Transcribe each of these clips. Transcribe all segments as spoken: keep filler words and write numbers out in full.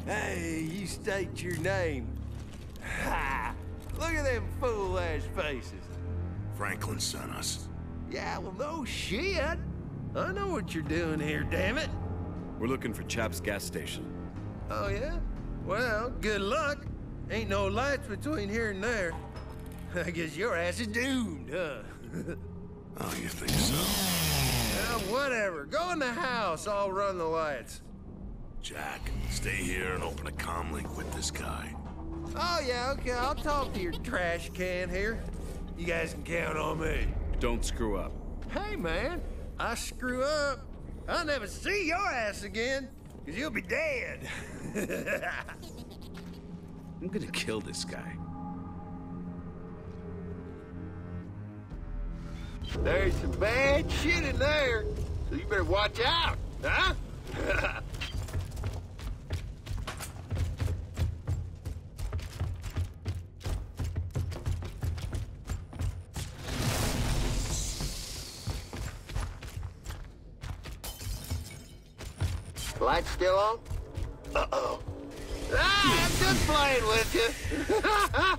Hey, you state your name. Ha! Look at them fool-ass faces. Franklin sent us. Yeah, well, no shit. I know what you're doing here, damn it. We're looking for Chap's gas station. Oh, yeah? Well, good luck. Ain't no lights between here and there. I guess your ass is doomed, huh? Oh, you think so? Well, whatever. Go in the house. I'll run the lights. Jack, stay here and open a comm link with this guy. Oh, yeah, okay. I'll talk to your trash can here. You guys can count on me. Don't screw up. Hey, man. I screw up. I'll never see your ass again, because you'll be dead. I'm gonna kill this guy. There's some bad shit in there, so you better watch out, huh? Lights still on? Uh-oh. Ah, I'm just playing with you.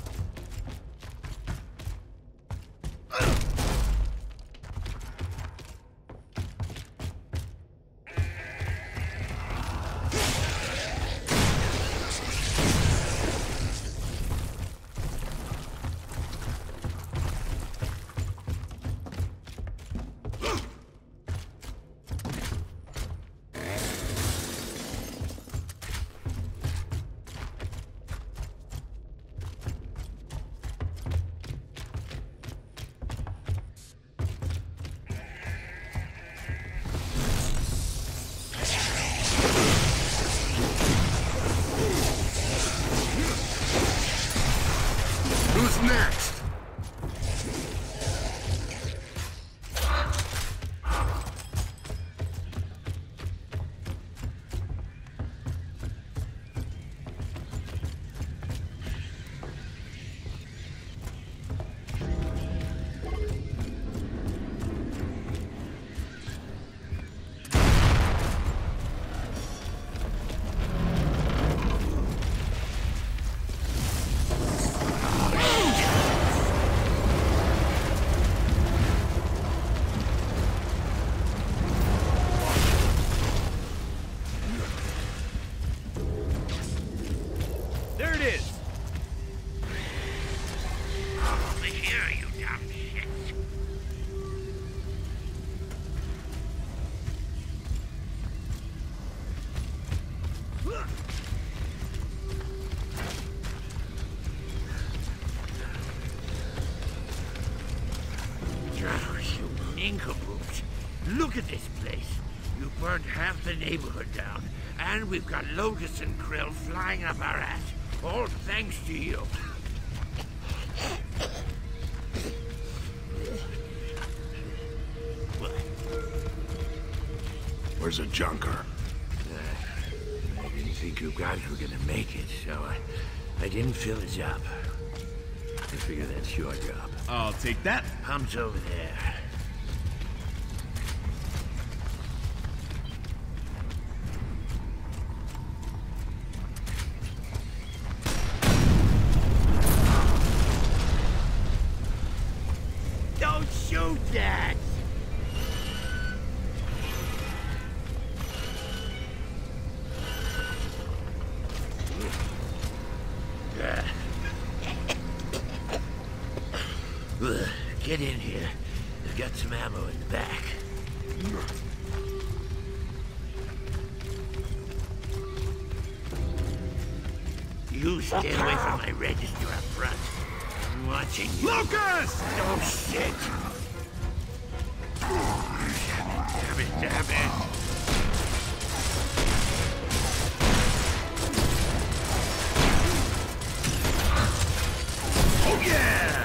Who's next? There it is! Over here, you dumb shit. Oh, you nincompoops. Look at this place. You burned half the neighborhood down, and we've got Lotus and Krill flying up our ass. All thanks to you. Where's a junker? Uh, I didn't think you guys were gonna make it, so I, I didn't fill his up. I figure that's your job. I'll take that. Pump's over there. Don't shoot that! Ugh, get in here. They've got some ammo in the back. You stay away from my register up front. I'm watching you. Lucas! Oh, shit! Damn it, damn it! Oh yeah!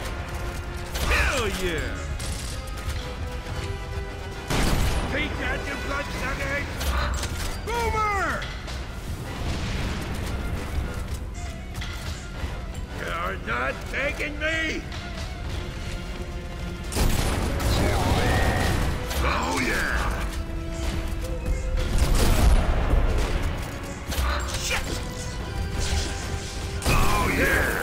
Hell yeah! Take that, you not taking me! Oh, yeah! Shit! Oh, yeah!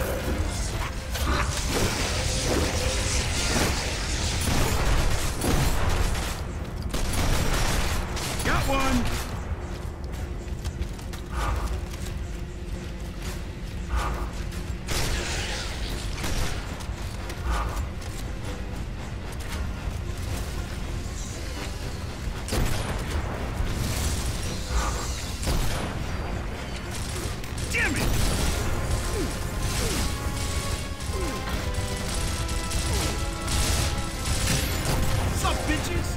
Got one! Damn it! What's up, bitches?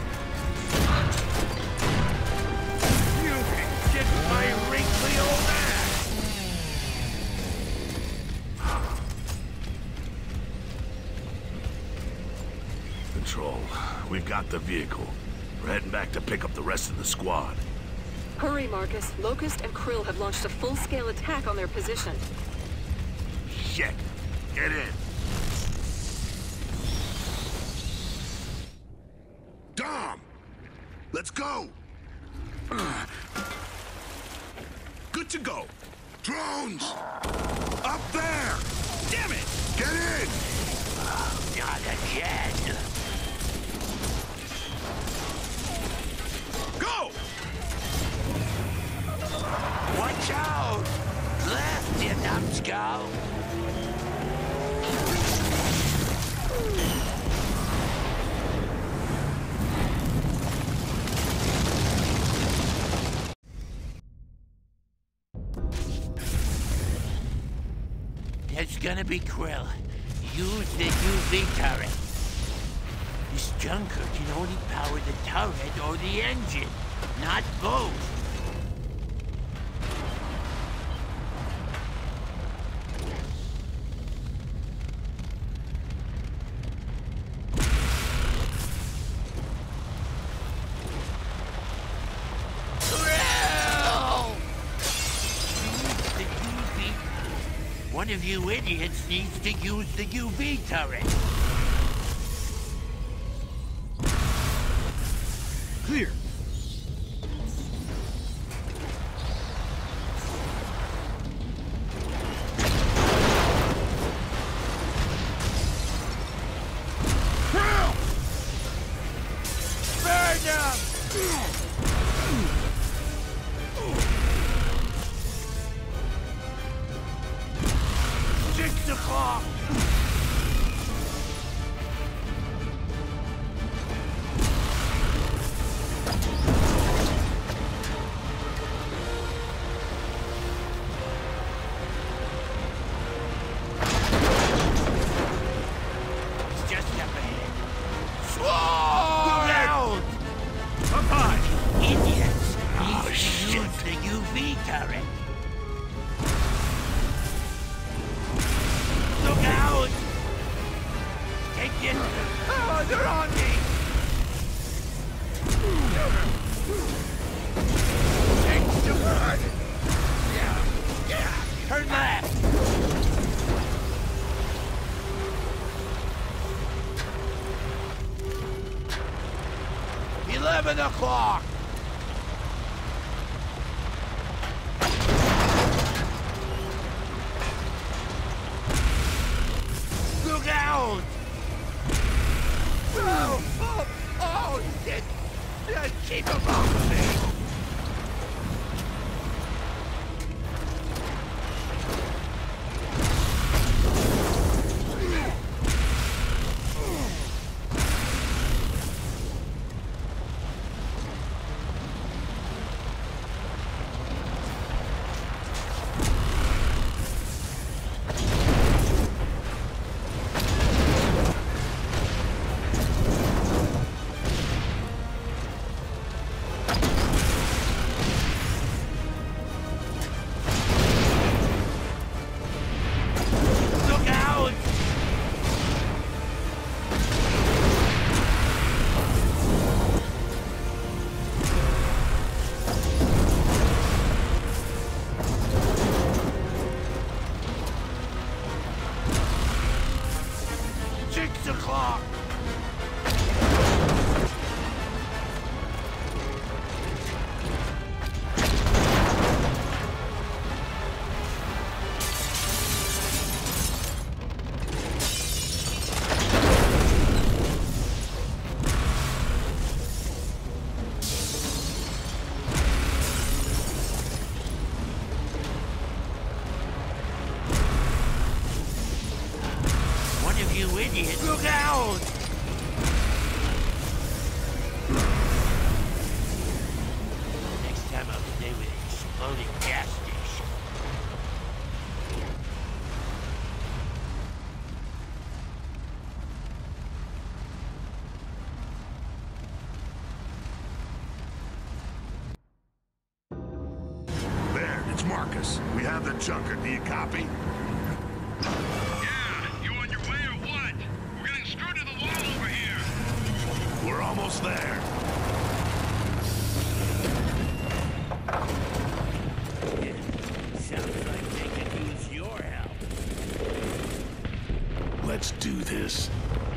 You can kiss my wrinkly old ass! Control, we've got the vehicle. We're heading back to pick up the rest of the squad. Hurry, Marcus. Locust and Krill have launched a full-scale attack on their position. Shit! Get in! Dom! Let's go! Good to go! Drones! Up there! Damn it! Get in! Not again! Go! Watch out! Left, you numbskull! It's gonna be Krill. Use the U V turret. This junker can only power the turret or the engine, not both. One of you idiots needs to use the U V turret. Clear. Burn them! Six o'clock! It's just up ahead. Slow down! Up high! Idiots! Oh, Need to shit. use the U V turret. Look out! Take it! Oh, they're on me! Take the blood! Yeah, yeah! Turn left! Eleven o'clock! Look out! Oh, oh, oh, shit! Just keep him off of me! Six o'clock! You idiot! Look out! Next time I'll stay with exploding gas station. There, it's Marcus. We have the junker. Do you copy? We're almost there. Sounds like they could use your help. Let's do this.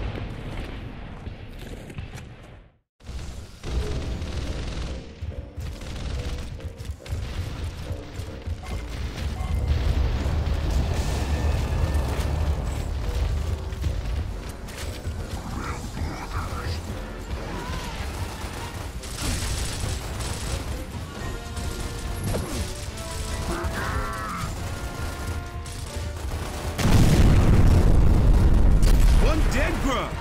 Dead grub!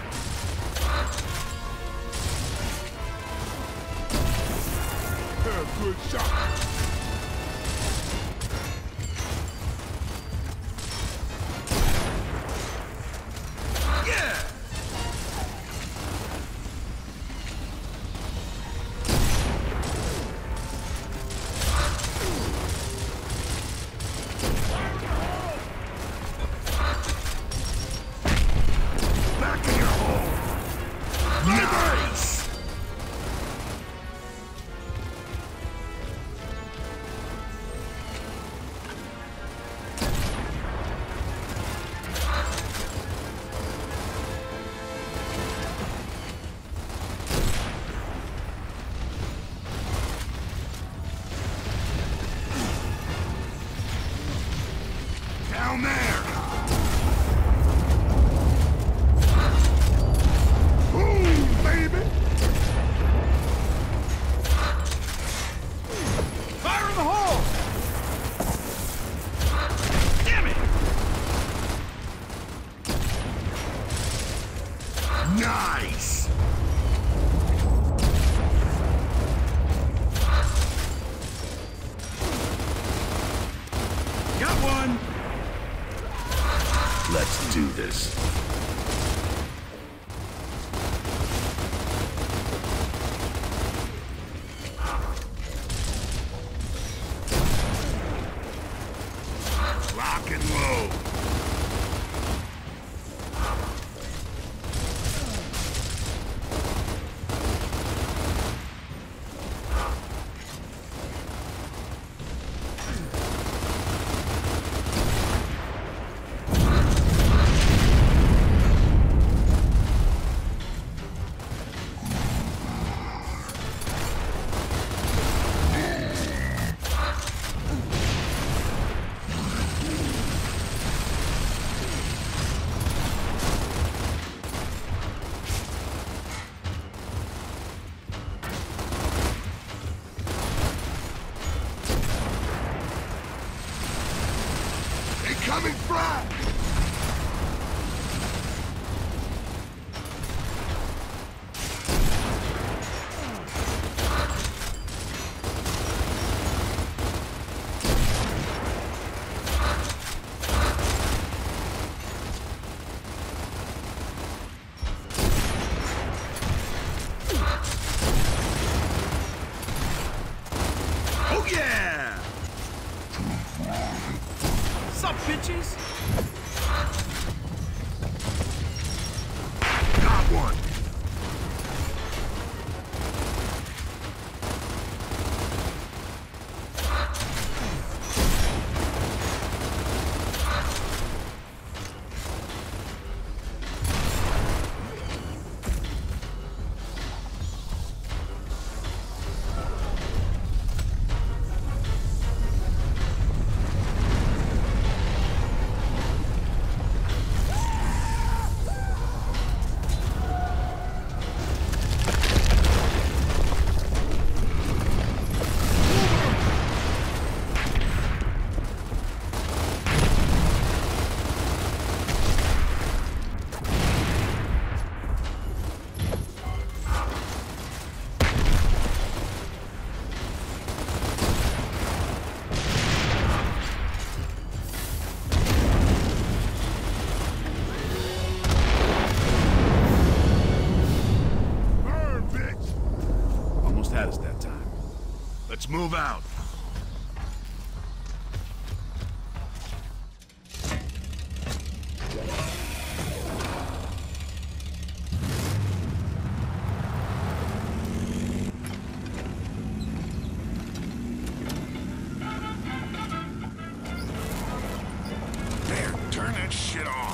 Good shot. Yeah! Back in your hole. Nice! Down there! Boom, baby! Fire in the hole! Damn it! Nice! Got one! Let's do this. Lock and load. Incoming frag! Oh yeah! Sup, bitches? Got one! Let's move out. There, turn that shit off.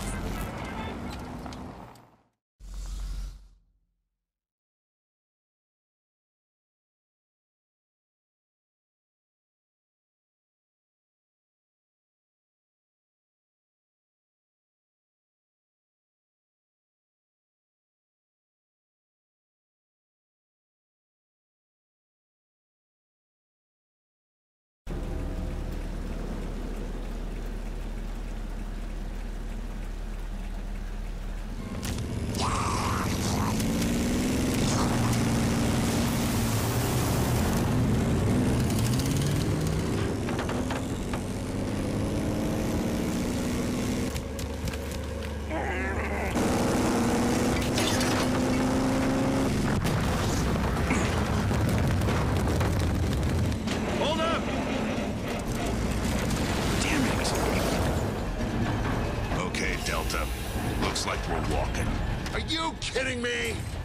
Hold up! Damn it. Okay, Delta. Looks like we're walking. Are you kidding me?